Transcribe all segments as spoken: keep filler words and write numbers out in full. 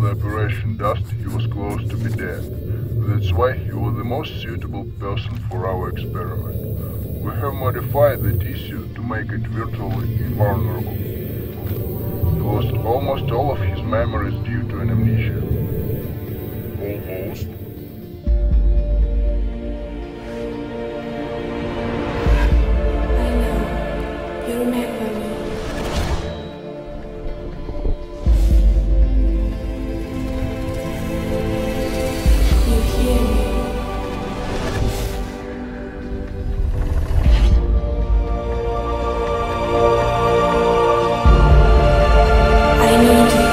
the operation dust, he was close to be dead. That's why you were the most suitable person for our experiment. We have modified the tissue to make it virtually invulnerable. He lost almost all of his memories due to an amnesia. Almost. I know. You remember me. You hear me. I need you.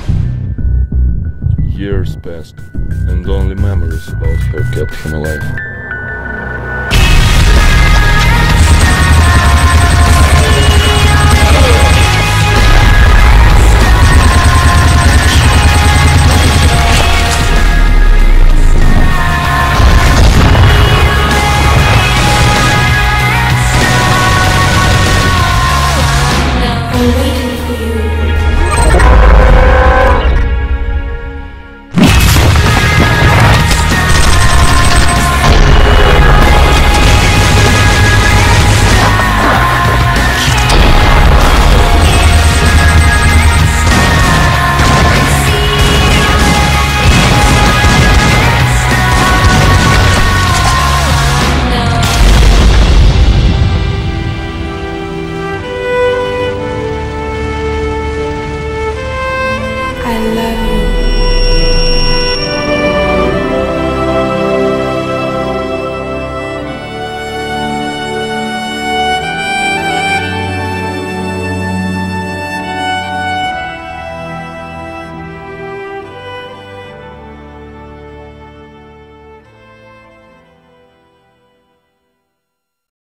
Years passed, and only memories about her kept him alive.